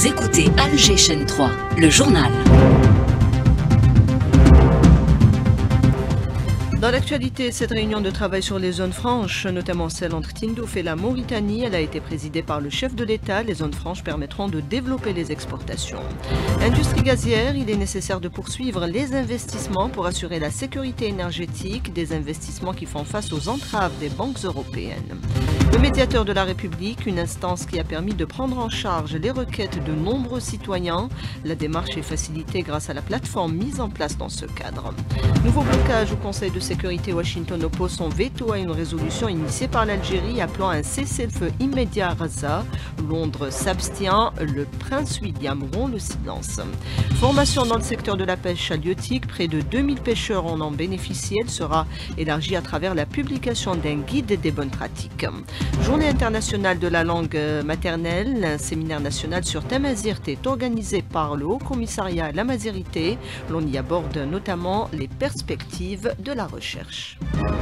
Vous écoutez Alger Chaîne 3, le journal. Dans l'actualité, cette réunion de travail sur les zones franches, notamment celle entre Tindouf et la Mauritanie, elle a été présidée par le chef de l'État. Les zones franches permettront de développer les exportations. Industrie gazière, il est nécessaire de poursuivre les investissements pour assurer la sécurité énergétique, des investissements qui font face aux entraves des banques européennes. Le médiateur de la République, une instance qui a permis de prendre en charge les requêtes de nombreux citoyens. La démarche est facilitée grâce à la plateforme mise en place dans ce cadre. Nouveau blocage au Conseil de sécurité. Washington oppose son veto à une résolution initiée par l'Algérie appelant un cessez-le-feu immédiat à Gaza. Londres s'abstient. Le prince William rompt le silence. Formation dans le secteur de la pêche halieutique. Près de 2000 pêcheurs en ont bénéficié. Elle sera élargie à travers la publication d'un guide des bonnes pratiques. Journée internationale de la langue maternelle. Un séminaire national sur Tamazirt est organisé par le Haut Commissariat à la Mazirité. L'on y aborde notamment les perspectives de la recherche.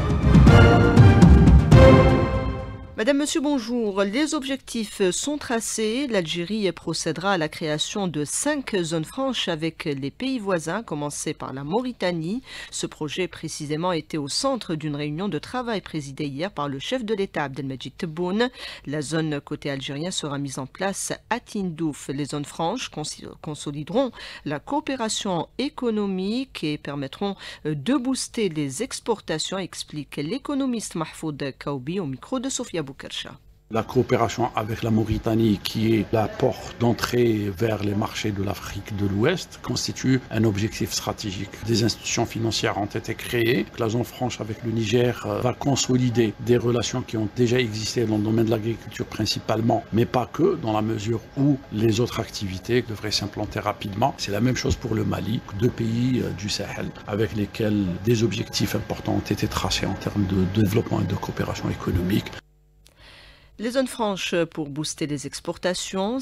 Madame, Monsieur, bonjour. Les objectifs sont tracés. L'Algérie procédera à la création de 5 zones franches avec les pays voisins, à commencer par la Mauritanie. Ce projet précisément était au centre d'une réunion de travail présidée hier par le chef de l'État, Abdelmajid Tebboune. La zone côté algérien sera mise en place à Tindouf. Les zones franches consolideront la coopération économique et permettront de booster les exportations, explique l'économiste Mahfoud Kaoubi au micro de Sophia Boukercha. La coopération avec la Mauritanie, qui est la porte d'entrée vers les marchés de l'Afrique de l'Ouest, constitue un objectif stratégique. Des institutions financières ont été créées. La zone franche avec le Niger va consolider des relations qui ont déjà existé dans le domaine de l'agriculture principalement, mais pas que, dans la mesure où les autres activités devraient s'implanter rapidement. C'est la même chose pour le Mali, 2 pays du Sahel avec lesquels des objectifs importants ont été tracés en termes de développement et de coopération économique. Les zones franches pour booster les exportations,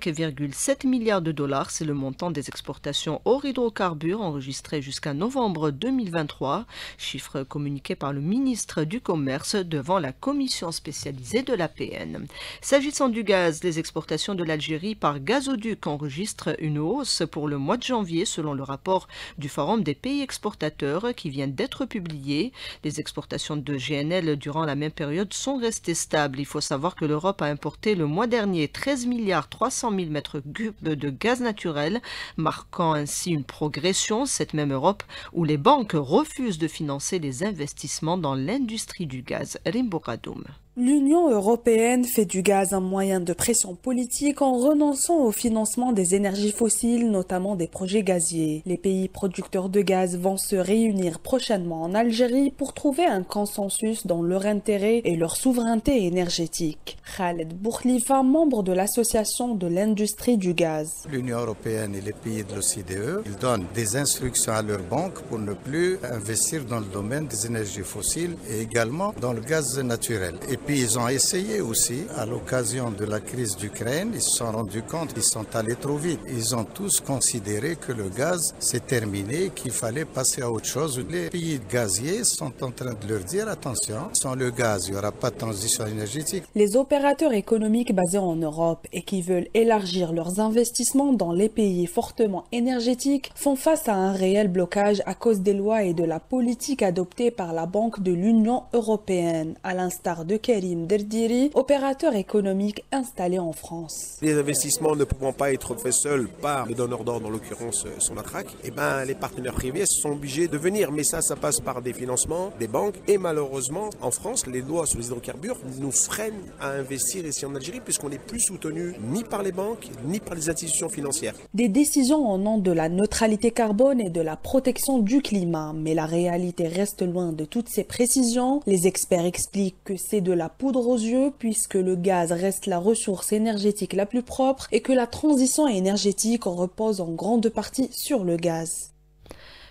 5,7 milliards de dollars, c'est le montant des exportations hors hydrocarbures enregistrées jusqu'à novembre 2023, chiffre communiqué par le ministre du Commerce devant la commission spécialisée de l'APN. S'agissant du gaz, les exportations de l'Algérie par gazoduc enregistrent une hausse pour le mois de janvier selon le rapport du Forum des pays exportateurs qui vient d'être publié. Les exportations de GNL durant la même période sont restées stables. Il faut savoir que l'Europe a importé le mois dernier 13 milliards 300 000 mètres cubes de gaz naturel, marquant ainsi une progression, cette même Europe où les banques refusent de financer les investissements dans l'industrie du gaz. Rimbo Kadoum. L'Union européenne fait du gaz un moyen de pression politique en renonçant au financement des énergies fossiles, notamment des projets gaziers. Les pays producteurs de gaz vont se réunir prochainement en Algérie pour trouver un consensus dans leur intérêt et leur souveraineté énergétique. Khaled Bourkhlifa, membre de l'association de l'industrie du gaz. L'Union européenne et les pays de l'OCDE, ils donnent des instructions à leurs banques pour ne plus investir dans le domaine des énergies fossiles et également dans le gaz naturel. Et puis ils ont essayé aussi, à l'occasion de la crise d'Ukraine, ils se sont rendus compte qu'ils sont allés trop vite. Ils ont tous considéré que le gaz c'est terminé, qu'il fallait passer à autre chose. Les pays gaziers sont en train de leur dire attention, sans le gaz, il n'y aura pas de transition énergétique. Les opérateurs économiques basés en Europe et qui veulent élargir leurs investissements dans les pays fortement énergétiques font face à un réel blocage à cause des lois et de la politique adoptée par la Banque de l'Union européenne, à l'instar de Karim Derdiri, opérateur économique installé en France. Les investissements ne pouvant pas être faits seuls par le donneur d'ordre, en l'occurrence Sonatrach, les partenaires privés sont obligés de venir. Mais ça passe par des financements, des banques. Et malheureusement, en France, les lois sur les hydrocarbures nous freinent à investir ici en Algérie puisqu'on n'est plus soutenu ni par les banques, ni par les institutions financières. Des décisions au nom de la neutralité carbone et de la protection du climat. Mais la réalité reste loin de toutes ces précisions. Les experts expliquent que c'est de la poudre aux yeux puisque le gaz reste la ressource énergétique la plus propre et que la transition énergétique repose en grande partie sur le gaz.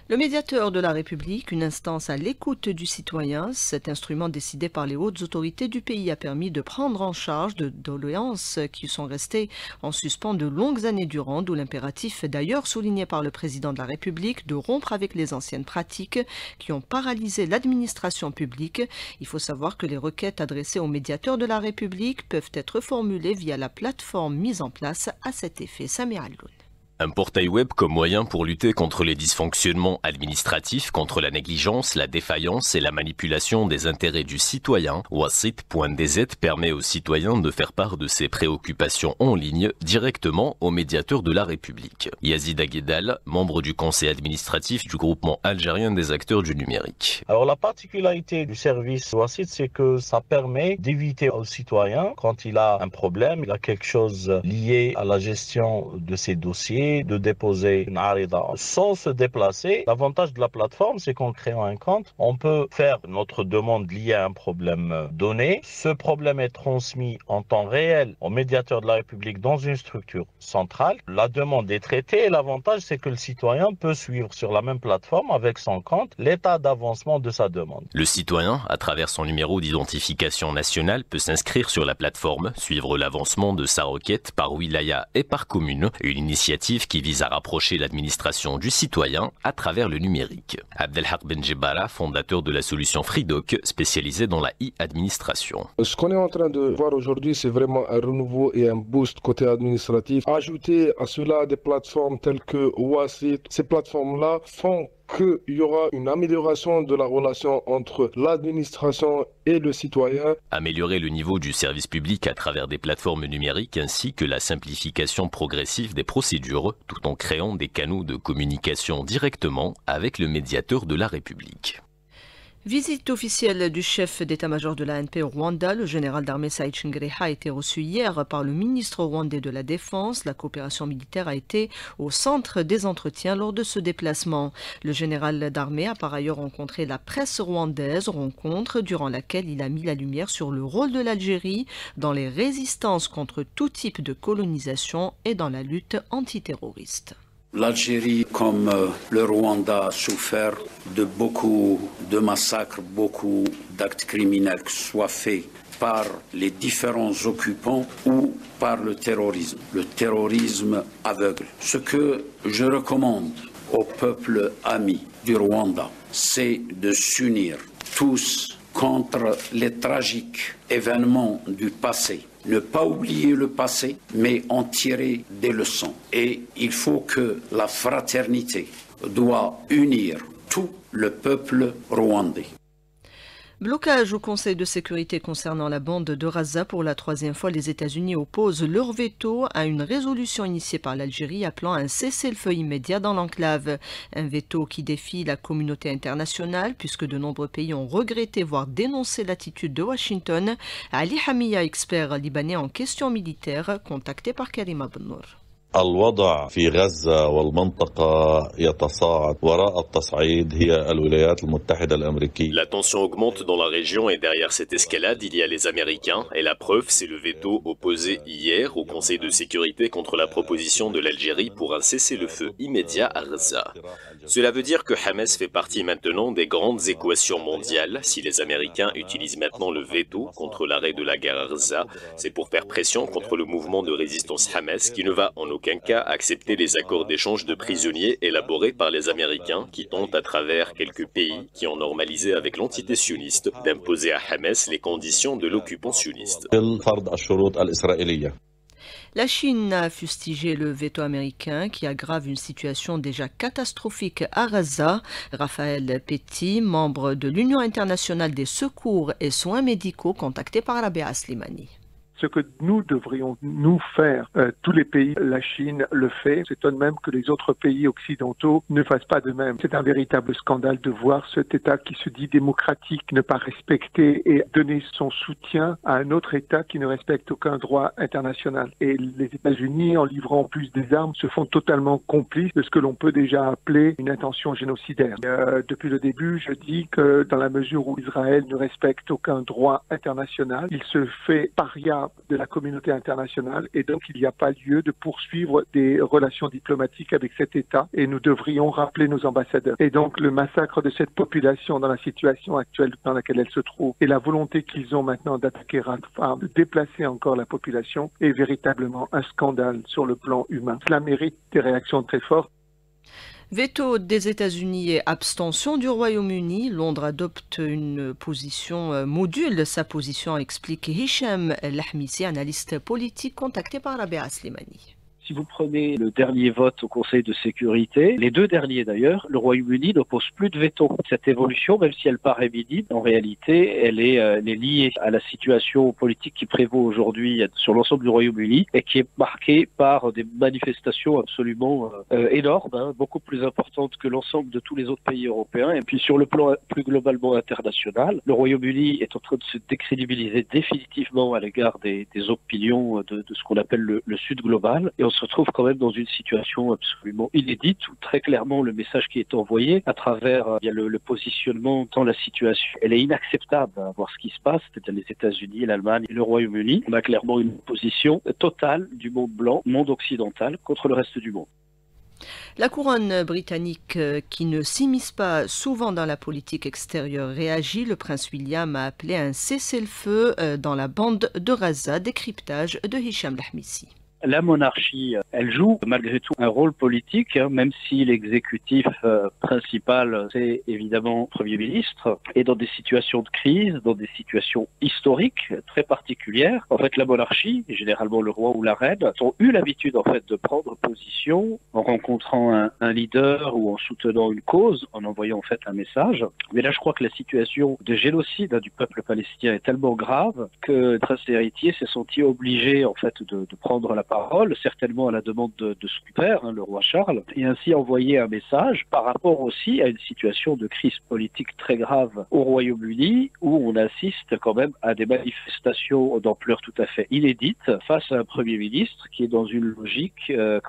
Le médiateur de la République, une instance à l'écoute du citoyen, cet instrument décidé par les hautes autorités du pays a permis de prendre en charge de doléances qui sont restées en suspens de longues années durant, d'où l'impératif d'ailleurs souligné par le président de la République de rompre avec les anciennes pratiques qui ont paralysé l'administration publique. Il faut savoir que les requêtes adressées au médiateur de la République peuvent être formulées via la plateforme mise en place à cet effet. Samir Alloun. Un portail web comme moyen pour lutter contre les dysfonctionnements administratifs, contre la négligence, la défaillance et la manipulation des intérêts du citoyen. Wasit.dz permet aux citoyens de faire part de ses préoccupations en ligne directement au médiateur de la République. Yazid Aguedal, membre du conseil administratif du groupement algérien des acteurs du numérique. Alors la particularité du service Wasit, c'est que ça permet d'éviter aux citoyens, quand il a un problème, il a quelque chose lié à la gestion de ses dossiers, de déposer une arida sans se déplacer. L'avantage de la plateforme, c'est qu'en créant un compte, on peut faire notre demande liée à un problème donné. Ce problème est transmis en temps réel au médiateur de la République dans une structure centrale. La demande est traitée et l'avantage, c'est que le citoyen peut suivre sur la même plateforme avec son compte l'état d'avancement de sa demande. Le citoyen, à travers son numéro d'identification nationale, peut s'inscrire sur la plateforme, suivre l'avancement de sa requête par wilaya et par commune, une initiative qui vise à rapprocher l'administration du citoyen à travers le numérique. Abdelhak Benjebara, fondateur de la solution FreeDoc, spécialisée dans la e-administration. Ce qu'on est en train de voir aujourd'hui, c'est vraiment un renouveau et un boost côté administratif. Ajouter à cela des plateformes telles que Wasit, ces plateformes-là font qu'il y aura une amélioration de la relation entre l'administration et le citoyen. Améliorer le niveau du service public à travers des plateformes numériques ainsi que la simplification progressive des procédures tout en créant des canaux de communication directement avec le médiateur de la République. Visite officielle du chef d'état-major de l'ANP au Rwanda, le général d'armée Saïd Chingreha a été reçu hier par le ministre rwandais de la Défense. La coopération militaire a été au centre des entretiens lors de ce déplacement. Le général d'armée a par ailleurs rencontré la presse rwandaise, rencontre durant laquelle il a mis la lumière sur le rôle de l'Algérie dans les résistances contre tout type de colonisation et dans la lutte antiterroriste. L'Algérie, comme le Rwanda, a souffert de beaucoup de massacres, beaucoup d'actes criminels, que ce soit faits par les différents occupants ou par le terrorisme aveugle. Ce que je recommande au peuple ami du Rwanda, c'est de s'unir tous contre les tragiques événements du passé. Ne pas oublier le passé, mais en tirer des leçons. Et il faut que la fraternité doit unir tout le peuple rwandais. Blocage au Conseil de sécurité concernant la bande de Gaza. Pour la troisième fois, les États-Unis opposent leur veto à une résolution initiée par l'Algérie appelant à un cessez-le-feu immédiat dans l'enclave. Un veto qui défie la communauté internationale puisque de nombreux pays ont regretté, voire dénoncé l'attitude de Washington. Ali Hamia, expert libanais en questions militaires, contacté par Karim Abnour. الوضع في غزة والمنطقة يتصاعد وراء التصعيد هي الولايات المتحدة الأمريكية. La tension augmente dans la région et derrière cette escalade, il y a les Américains. Et la preuve, c'est le veto opposé hier au Conseil de sécurité contre la proposition de l'Algérie pour un cessez-le-feu immédiat à Gaza. Cela veut dire que Hamas fait partie maintenant des grandes équations mondiales. Si les Américains utilisent maintenant le veto contre l'arrêt de la guerre à Gaza, c'est pour faire pression contre le mouvement de résistance Hamas qui ne va en aucun cas accepter les accords d'échange de prisonniers élaborés par les Américains qui tentent à travers quelques pays qui ont normalisé avec l'entité sioniste d'imposer à Hamas les conditions de l'occupant sioniste. La Chine a fustigé le veto américain qui aggrave une situation déjà catastrophique à Gaza. Raphaël Petit, membre de l'Union internationale des secours et soins médicaux, contacté par Rabea Slimani. Ce que nous devrions nous faire, tous les pays, la Chine le fait, s'étonne même que les autres pays occidentaux ne fassent pas de même. C'est un véritable scandale de voir cet État qui se dit démocratique ne pas respecter et donner son soutien à un autre État qui ne respecte aucun droit international. Et les États-Unis, en livrant plus des armes, se font totalement complices de ce que l'on peut déjà appeler une intention génocidaire. Depuis le début, je dis que dans la mesure où Israël ne respecte aucun droit international, il se fait paria États, de la communauté internationale, et donc il n'y a pas lieu de poursuivre des relations diplomatiques avec cet État, et nous devrions rappeler nos ambassadeurs. Et donc le massacre de cette population dans la situation actuelle dans laquelle elle se trouve, et la volonté qu'ils ont maintenant d'attaquer Rafah, de déplacer encore la population, est véritablement un scandale sur le plan humain. Cela mérite des réactions très fortes. Veto des États-Unis et abstention du Royaume-Uni. Londres adopte une position, module sa position, explique Hicham Lahmisi, analyste politique contacté par Rabia Slimani. Si vous prenez le dernier vote au Conseil de sécurité, les deux derniers d'ailleurs, le Royaume-Uni n'oppose plus de veto. Cette évolution, même si elle paraît minime, en réalité, elle est liée à la situation politique qui prévaut aujourd'hui sur l'ensemble du Royaume-Uni et qui est marquée par des manifestations absolument énormes, beaucoup plus importantes que l'ensemble de tous les autres pays européens. Et puis sur le plan plus globalement international, le Royaume-Uni est en train de se décrédibiliser définitivement à l'égard des opinions de ce qu'on appelle le Sud global. Et on se retrouve quand même dans une situation absolument inédite où très clairement le message qui est envoyé à travers le positionnement dans la situation, elle est inacceptable à voir ce qui se passe, c'est-à-dire les États-Unis, l'Allemagne et le Royaume-Uni. On a clairement une position totale du monde blanc, monde occidental, contre le reste du monde. La couronne britannique, qui ne s'immisce pas souvent dans la politique extérieure, réagit. Le prince William a appelé à un cessez-le-feu dans la bande de Gaza. Décryptage de Hicham Lahmisi. La monarchie, elle joue malgré tout un rôle politique, même si l'exécutif principal, c'est évidemment le Premier ministre, et dans des situations de crise, dans des situations historiques très particulières. En fait, la monarchie, et généralement le roi ou la reine, ont eu l'habitude en fait de prendre position en rencontrant un leader ou en soutenant une cause, en envoyant en fait un message. Mais là, je crois que la situation de génocide du peuple palestinien est tellement grave que le prince héritier s'est senti obligé en fait de prendre la parole, certainement à la demande de son père, le roi Charles, et ainsi envoyer un message par rapport aussi à une situation de crise politique très grave au Royaume-Uni, où on assiste quand même à des manifestations d'ampleur tout à fait inédite face à un Premier ministre qui est dans une logique,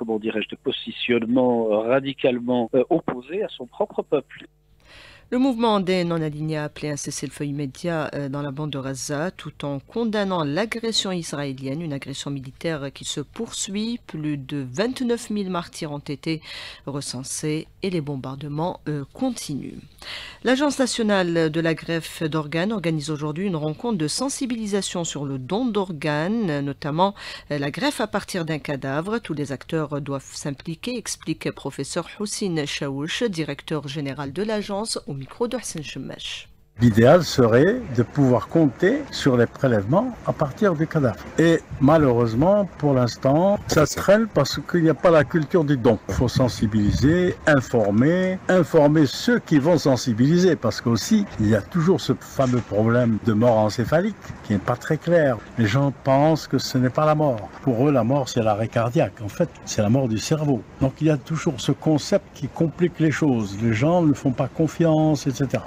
de positionnement radicalement opposé à son propre peuple. Le mouvement des non-alignés a appelé un cessez-le-feu immédiat dans la bande de Gaza, tout en condamnant l'agression israélienne, une agression militaire qui se poursuit. Plus de 29 000 martyrs ont été recensés et les bombardements continuent. L'Agence nationale de la greffe d'organes organise aujourd'hui une rencontre de sensibilisation sur le don d'organes, notamment la greffe à partir d'un cadavre. Tous les acteurs doivent s'impliquer, explique professeur Houssine Chaouch, directeur général de l'agence, au micro de Hassan Chemach. L'idéal serait de pouvoir compter sur les prélèvements à partir du cadavre. Et malheureusement, pour l'instant, ça traîne parce qu'il n'y a pas la culture du don. Il faut sensibiliser, informer ceux qui vont sensibiliser, parce qu'aussi, il y a toujours ce fameux problème de mort encéphalique qui n'est pas très clair. Les gens pensent que ce n'est pas la mort. Pour eux, la mort, c'est l'arrêt cardiaque. En fait, c'est la mort du cerveau. Donc il y a toujours ce concept qui complique les choses. Les gens ne font pas confiance, etc.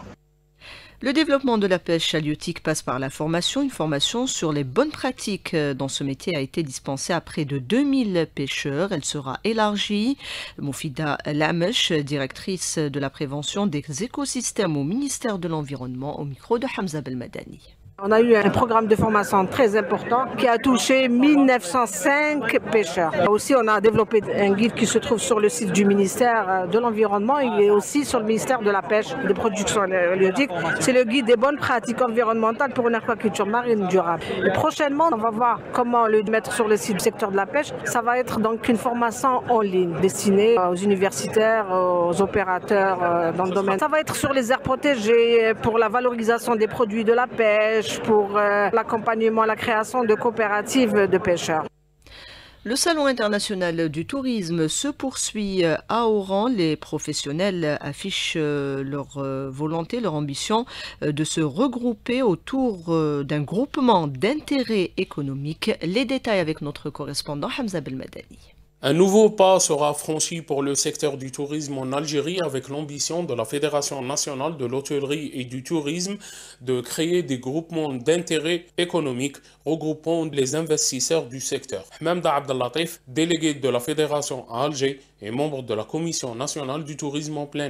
Le développement de la pêche halieutique passe par la formation. Une formation sur les bonnes pratiques dans ce métier a été dispensée à près de 2000 pêcheurs. Elle sera élargie. Moufida Lamesh, directrice de la prévention des écosystèmes au ministère de l'Environnement, au micro de Hamza Belmadani. On a eu un programme de formation très important qui a touché 1905 pêcheurs. Aussi, on a développé un guide qui se trouve sur le site du ministère de l'Environnement et aussi sur le ministère de la Pêche et des Productions halieutiques. C'est le guide des bonnes pratiques environnementales pour une aquaculture marine durable. Et prochainement, on va voir comment le mettre sur le site du secteur de la pêche. Ça va être donc une formation en ligne destinée aux universitaires, aux opérateurs dans le domaine. Ça va être sur les aires protégées pour la valorisation des produits de la pêche, pour l'accompagnement, la création de coopératives de pêcheurs. Le Salon international du tourisme se poursuit à Oran. Les professionnels affichent leur volonté, leur ambition de se regrouper autour d'un groupement d'intérêt économique. Les détails avec notre correspondant Hamza Belmadani. Un nouveau pas sera franchi pour le secteur du tourisme en Algérie avec l'ambition de la Fédération nationale de l'hôtellerie et du tourisme de créer des groupements d'intérêt économique regroupant les investisseurs du secteur. Hamda Abdellatif, délégué de la Fédération à Alger et membre de la Commission nationale du tourisme en plein air.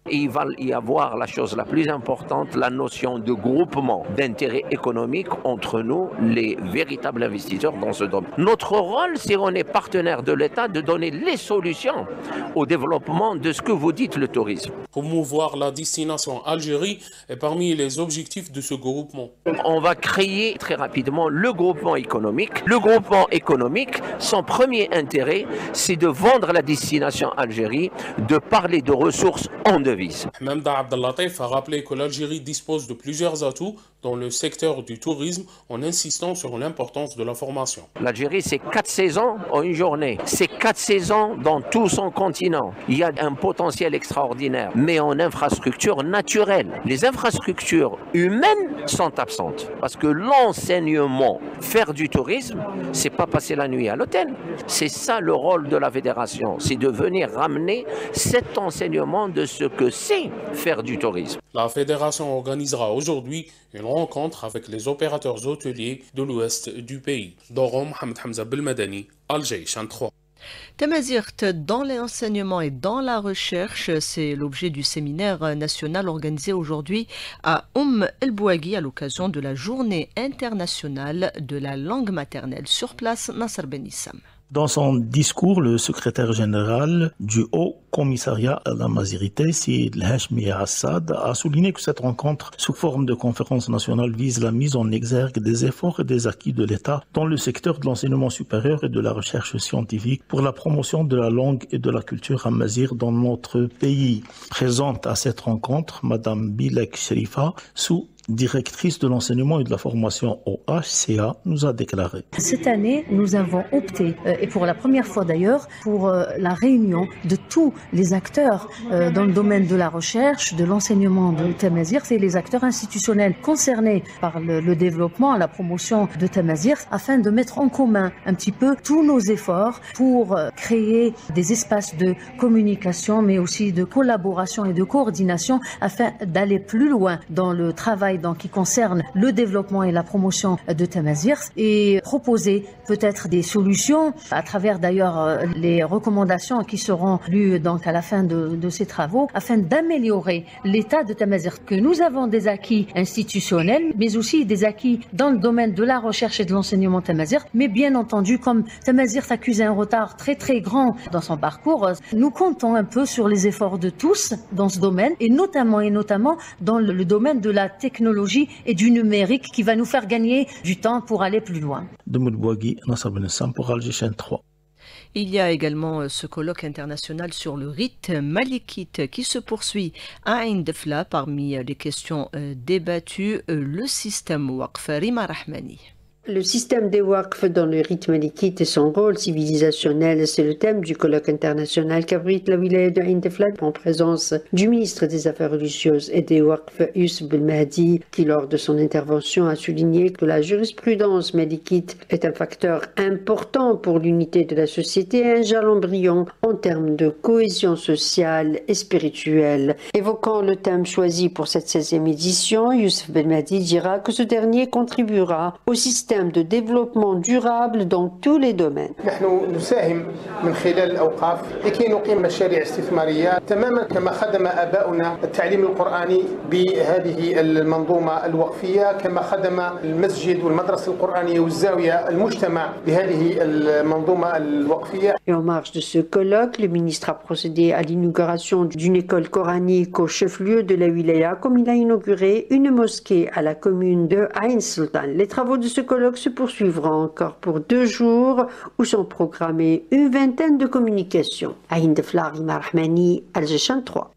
Et il va y avoir la chose la plus importante, la notion de groupement d'intérêt économique entre nous, les véritables investisseurs dans ce domaine. Notre rôle, si on est partenaire de l'État, de donner les solutions au développement de ce que vous dites, le tourisme. Promouvoir la destination Algérie est parmi les objectifs de ce groupement. On va créer très rapidement le groupement économique. Le groupement économique, son premier intérêt, c'est de vendre la destination Algérie, de parler de ressources en devises. Hamda Abdellatif a rappelé que l'Algérie dispose de plusieurs atouts dans le secteur du tourisme en insistant sur l'importance de la formation. L'Algérie, c'est 4 saisons en une journée. C'est 4 saisons dans tout son continent. Il y a un potentiel extraordinaire, mais en infrastructures naturelles. Les infrastructures humaines sont absentes parce que l'enseignement, faire du tourisme, c'est pas passer la nuit à l'hôtel. C'est ça le rôle de la fédération, c'est de venir ramener cet enseignement de ce que c'est faire du tourisme. La fédération organisera aujourd'hui une rencontre avec les opérateurs hôteliers de l'ouest du pays. Dorom Mohamed Hamza Belmadani, Alger, Chan 3. Tamazirt dans l'enseignement et dans la recherche, c'est l'objet du séminaire national organisé aujourd'hui à El Bouaghi à l'occasion de la journée internationale de la langue maternelle. Sur place, Nasser Benissam. Dans son discours, le secrétaire général du Haut Commissariat à la Mazirité, Sid Hashmi Assad, a souligné que cette rencontre sous forme de conférence nationale vise la mise en exergue des efforts et des acquis de l'État dans le secteur de l'enseignement supérieur et de la recherche scientifique pour la promotion de la langue et de la culture amazigh dans notre pays. Présente à cette rencontre, Madame Bilek Sherifa, directrice de l'enseignement et de la formation au HCA, nous a déclaré. Cette année, nous avons opté, et pour la première fois d'ailleurs, pour la réunion de tous les acteurs dans le domaine de la recherche, de l'enseignement de Tamazight, c'est les acteurs institutionnels concernés par le développement, la promotion de Tamazight, afin de mettre en commun un petit peu tous nos efforts pour créer des espaces de communication, mais aussi de collaboration et de coordination, afin d'aller plus loin dans le travail qui concerne le développement et la promotion de Tamazight et proposer peut-être des solutions à travers d'ailleurs les recommandations qui seront lues donc à la fin de ces travaux afin d'améliorer l'état de Tamazight. Que nous avons des acquis institutionnels mais aussi des acquis dans le domaine de la recherche et de l'enseignement Tamazight, mais bien entendu comme Tamazight accuse un retard très grand dans son parcours, nous comptons un peu sur les efforts de tous dans ce domaine et notamment dans le domaine de la technologie et du numérique qui va nous faire gagner du temps pour aller plus loin. Pour Alger, Chaîne 3. Il y a également ce colloque international sur le rite malikite qui se poursuit à Ain Defla. Parmi les questions débattues, le système Waqf. Rima Rahmani. Le système des Waqf dans le rite malikite et son rôle civilisationnel, c'est le thème du colloque international qu'abrite la wilaya de Ain Defla en présence du ministre des Affaires religieuses et des Waqf, Youssef Belmadi, qui lors de son intervention a souligné que la jurisprudence malikite est un facteur important pour l'unité de la société et un jalon brillant en termes de cohésion sociale et spirituelle. Évoquant le thème choisi pour cette 16e édition, Youssef Belmadi dira que ce dernier contribuera au système de développement durable dans tous les domaines. نحن نساهم من خلال الأوقاف لكي نقيم مشاريع استثمارية تماما كما خدم آباؤنا التعليم القرآني بهذه المنظومة الوقفية، كما خدم المسجد والمدرسة القرآنية والزاوية المجتمع بهذه المنظومة الوقفية. Et en marge de ce colloque, le ministre a procédé à l'inauguration d'une école coranique au chef-lieu de la wilaya, comme il a inauguré une mosquée à la commune de Ain Sultan. Les travaux de ce colloque se poursuivra encore pour 2 jours où sont programmées une vingtaine de communications. Ain Defla, Rima Rahmani, Alger, Chaîne 3.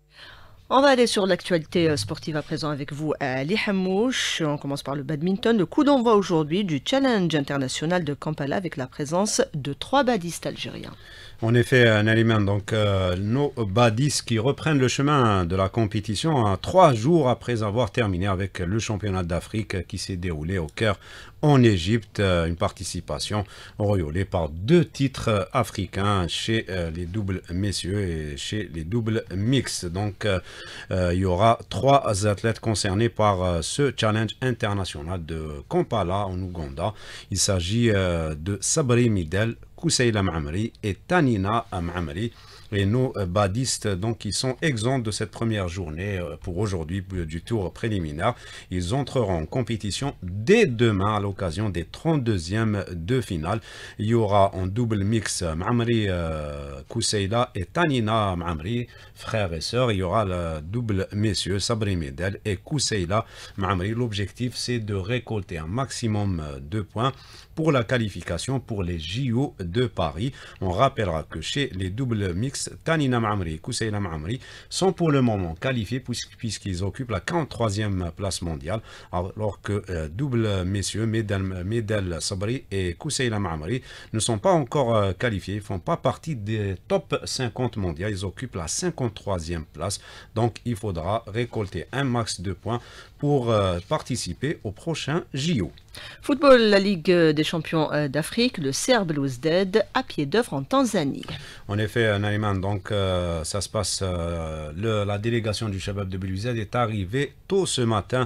On va aller sur l'actualité sportive à présent avec vous, Ali Hamouche. On commence par le badminton. Le coup d'envoi aujourd'hui du Challenge international de Kampala avec la présence de 3 badistes algériens. En effet, Naliman, donc nos badistes qui reprennent le chemin de la compétition 3 jours après avoir terminé avec le championnat d'Afrique qui s'est déroulé au Caire en Égypte. Une participation auréolée par 2 titres africains chez les doubles messieurs et chez les doubles mixtes. Donc il y aura 3 athlètes concernés par ce challenge international de Kampala en Ouganda. Il s'agit de Sabri Midel, Kousseila Ma'amri et Tanina Ma'amri. Et nos badistes, donc, ils sont exempts de cette première journée pour aujourd'hui du tour préliminaire. Ils entreront en compétition dès demain à l'occasion des 32e de finale. Il y aura en double mix Ma'amri Kousseila et Tanina Ma'amri, frères et sœurs. Il y aura le double messieurs Sabri Medel et Kousseila Ma'amri. L'objectif, c'est de récolter un maximum de points pour la qualification pour les JO de Paris. On rappellera que chez les doubles mix, Tanina Ma'amri et Kousseila Ma'amri sont pour le moment qualifiés puisqu'ils occupent la 43e place mondiale, alors que double messieurs Medel Sabri et Kousseila Ma'amri ne sont pas encore qualifiés, ils ne font pas partie des top 50 mondiaux, ils occupent la 53e place, donc il faudra récolter un max de points pour participer au prochain JO. Football, la Ligue des champions d'Afrique, le Serbe Belouizdad à pied d'œuvre en Tanzanie. En effet, Naïman, donc ça se passe, la délégation du Shabab de Belouizdad est arrivée tôt ce matin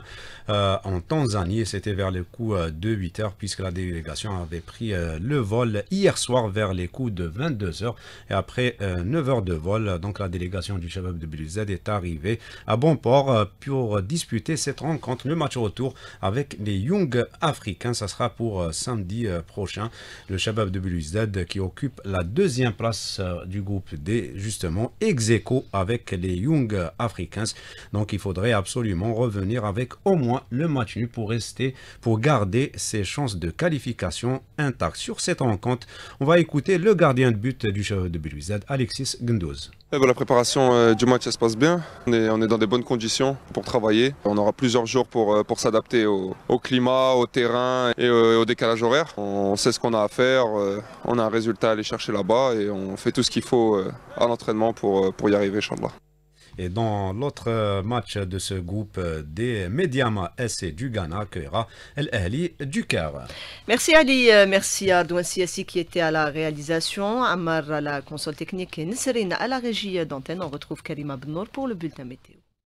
en Tanzanie, c'était vers les coups de 8 h puisque la délégation avait pris le vol hier soir vers les coups de 22 h et après 9 heures de vol, donc la délégation du Shabab de Belouizdad est arrivée à bon port pour disputer cette rencontre, le match retour avec les Young Africains. Ça sera pour samedi prochain. Le Shabab de Belouizdad qui occupe la 2e place du groupe D, justement ex-aequo avec les Young Africans. Donc il faudrait absolument revenir avec au moins le match nul pour garder ses chances de qualification intactes. Sur cette rencontre, on va écouter le gardien de but du Shabab de Belouizdad, Alexis Gundoz. La préparation du match, ça se passe bien. On est dans des bonnes conditions pour travailler. On aura plusieurs jours pour s'adapter au climat, au terrain et au décalage horaire. On sait ce qu'on a à faire. On a un résultat à aller chercher là-bas et on fait tout ce qu'il faut à l'entraînement pour y arriver, Inch'Allah. Et dans l'autre match de ce groupe des Mediama SC du Ghana accueillera El Ahli du Caire. Merci Ali, merci à Ardouan Siassi qui était à la réalisation, Ammar à la console technique et Nisserine à la régie d'antenne. On retrouve Karima Benour pour le bulletin météo.